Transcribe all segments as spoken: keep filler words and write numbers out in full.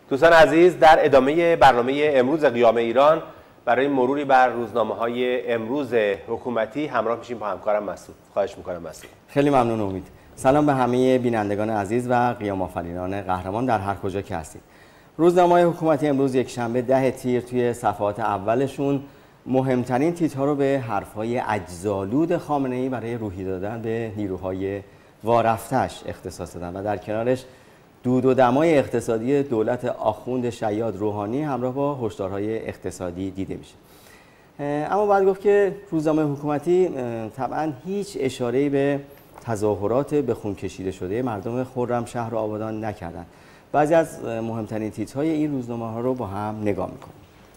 دوستان عزیز، در ادامه برنامه امروز قیام ایران برای مروری بر روزنامه‌های امروز حکومتی همراه میشیم با همکارم مسعود. خواهش می‌کنم مسعود. خیلی ممنون امید. سلام به همه بینندگان عزیز و قیام آفرینان قهرمان در هر کجا که هستید. روزنامه‌های حکومتی امروز یک شنبه ده تیر توی صفحات اولشون مهمترین تیترها رو به حرف‌های اجزالود خامنه‌ای برای روحی دادن به نیروهای وارفتش اختصاص دادن و در کنارش دود و دمای اقتصادی دولت آخوند شیاد روحانی همراه با هشدارهای اقتصادی دیده میشه. اما باید گفت که روزنامه حکومتی طبعا هیچ اشاره‌ای به تظاهرات به خون کشیده شده مردم خرمشهر و آبادان نکردند. بعضی از مهمترین تیترهای این روزنامه‌ها رو با هم نگاه می‌کنیم.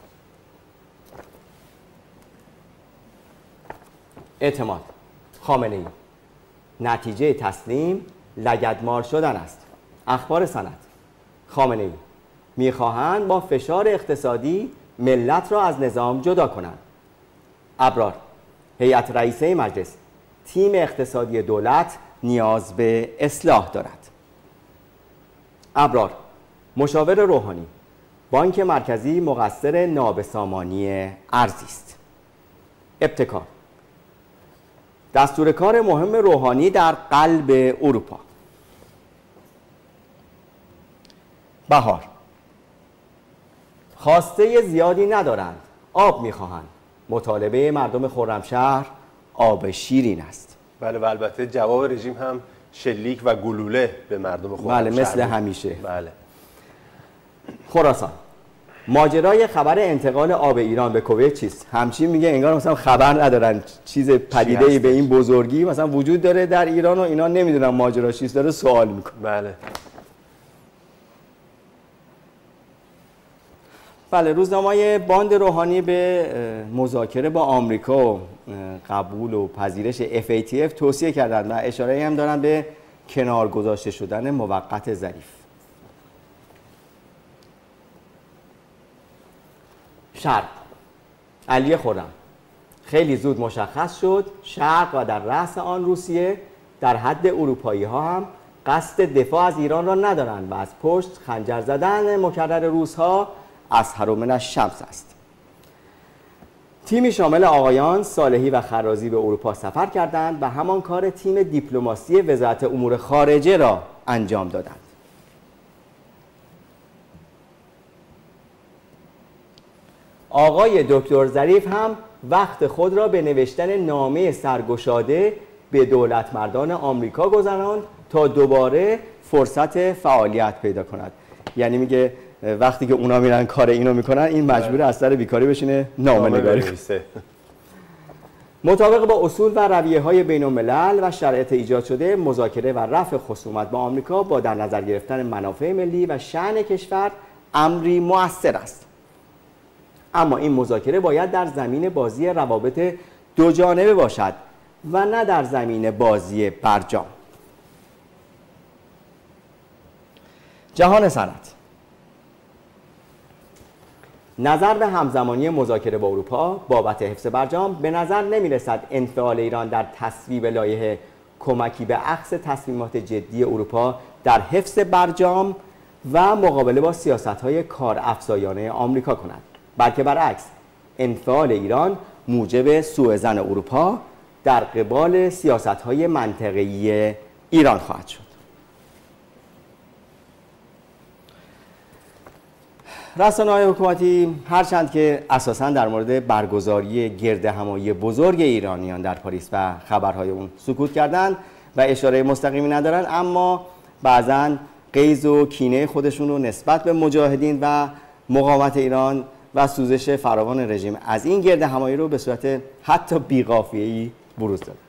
اعتماد خامنه‌ای نتیجه تسلیم لگدمال شدن است. اخبار سند خامنه‌ای میخواهند با فشار اقتصادی ملت را از نظام جدا کنند. ابرار هیئت رئیسه مجلس تیم اقتصادی دولت نیاز به اصلاح دارد. ابرار مشاور روحانی بانک مرکزی مقصر نابسامانی ارزی است. ابتکار دستور کار مهم روحانی در قلب اروپا. بهار خواسته زیادی ندارند، آب میخواهند. مطالبه مردم خرمشهر آب شیرین است. بله و البته جواب رژیم هم شلیک و گلوله به مردم خرمشهر. بله مثل همیشه. بله. خراسان ماجرای خبر انتقال آب ایران به کویت چیست؟ همچین میگه انگار مثلا خبر ندارن چیز پدیده‌ای به این بزرگی مثلا وجود داره در ایران و اینا نمیدونن ماجرا چیست، داره سوال میکنه. بله. بله روزنامه‌های باند روحانی به مذاکره با آمریکا و قبول و پذیرش اف ای تی اف توصیه کردند و اشاره هم دارن به کنار گذاشته شدن موقت ظریف. شرق علی خرم خیلی زود مشخص شد شرق و در رأس آن روسیه در حد اروپایی ها هم قصد دفاع از ایران را ندارند و از پشت خنجر زدن مکرر روس ها اظهر من الشمس است. تیمی شامل آقایان صالحی و خرازی به اروپا سفر کردند و همان کار تیم دیپلماسی وزارت امور خارجه را انجام دادند. آقای دکتر ظریف هم وقت خود را به نوشتن نامه سرگشاده به دولت مردان آمریکا گذراند تا دوباره فرصت فعالیت پیدا کند. یعنی میگه وقتی که اونا میرن کار اینو میکنن این مجبور از سر بیکاری بشینه نامه نگاری کنه. مطابق با اصول و رویه های بین الملل و شرایط ایجاد شده مذاکره و رفع خصومت با آمریکا با در نظر گرفتن منافع ملی و شأن کشور امری مؤثر است. اما این مذاکره باید در زمین بازی روابط دو جانبه باشد و نه در زمین بازی برجام. جهان صنعت نظر به همزمانی مذاکره با اروپا بابت حفظ برجام به نظر نمی رسد انفعال ایران در تصویب لایحه کمکی به اخذ تصمیمات جدی اروپا در حفظ برجام و مقابله با سیاست‌های کارافزایانه آمریکا کند، بلکه برعکس انفعال ایران موجب سوء ظن اروپا در قبال سیاست‌های منطقه‌ای ایران خواهد شد. رسانه‌های حکومتی هرچند که اساساً در مورد برگزاری گردهمایی بزرگ ایرانیان در پاریس و خبرهای اون سکوت کردند و اشاره مستقیمی ندارند، اما بعضاً غیظ و کینه خودشون رو نسبت به مجاهدین و مقاومت ایران و سوزش فراوان رژیم از این گردهمایی رو به صورت حتی بی‌قافیه‌ای بروز داد.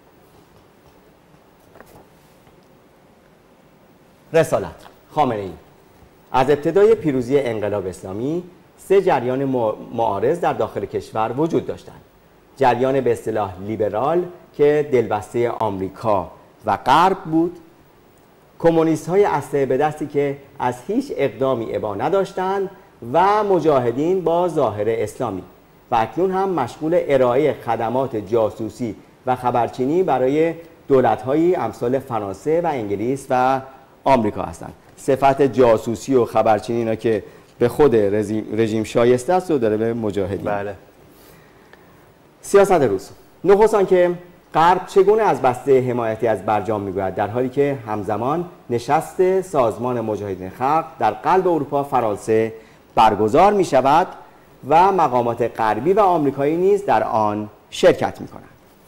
رسالت خامنه‌ای از ابتدای پیروزی انقلاب اسلامی سه جریان معارض در داخل کشور وجود داشتند. جریان به اصطلاح لیبرال که دلبسته آمریکا و غرب بود، کمونیست های اسلحه به دستی که از هیچ اقدامی ابا نداشتند و مجاهدین با ظاهر اسلامی و اکنون هم مشغول ارائه خدمات جاسوسی و خبرچینی برای دولت‌هایی امثال فرانسه و انگلیس و آمریکا هستند. صفت جاسوسی و خبرچینی اینا که به خود رژیم, رژیم شایسته است و داره به مجاهدین. بله. سیاست روز. نخست آنکه غرب چگونه از بسته حمایتی از برجام میگوید، در حالی که همزمان نشست سازمان مجاهدین خلق در قلب اروپا فرانسه برگزار می شود و مقامات غربی و آمریکایی نیز در آن شرکت می کنند.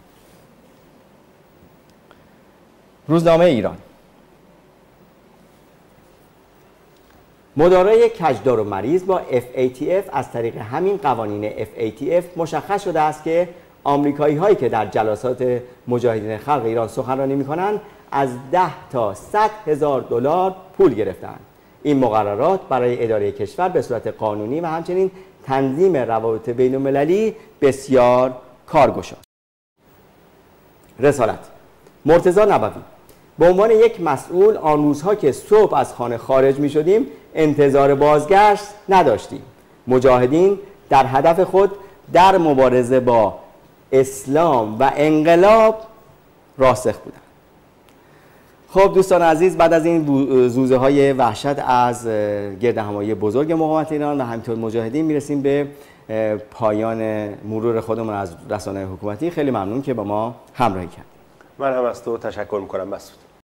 روزنامه ایران. مدارای کجدار و مریض با اف ای تی اف از طریق همین قوانین اف ای تی اف مشخص شده است که آمریکایی هایی که در جلسات مجاهدین خلق ایران سخنرانی می کنند از ده تا صد هزار دلار پول گرفتند. این مقررات برای اداره کشور به صورت قانونی و همچنین تنظیم روابط بین المللی بسیار کارگشاست. رسالت. مرتضی نبوی: به عنوان یک مسئول آن روزها که صبح از خانه خارج می شدیم انتظار بازگشت نداشتیم. مجاهدین در هدف خود در مبارزه با اسلام و انقلاب راسخ بودند. خب دوستان عزیز، بعد از این زوزه های وحشت از گردهمایی بزرگ مقاومت ایران و همینطور مجاهدین میرسیم به پایان مرور خودمون از رسانه‌های حکومتی. خیلی ممنون که با ما همراهی کردید. من هم از تو تشکر میکنم مسعود.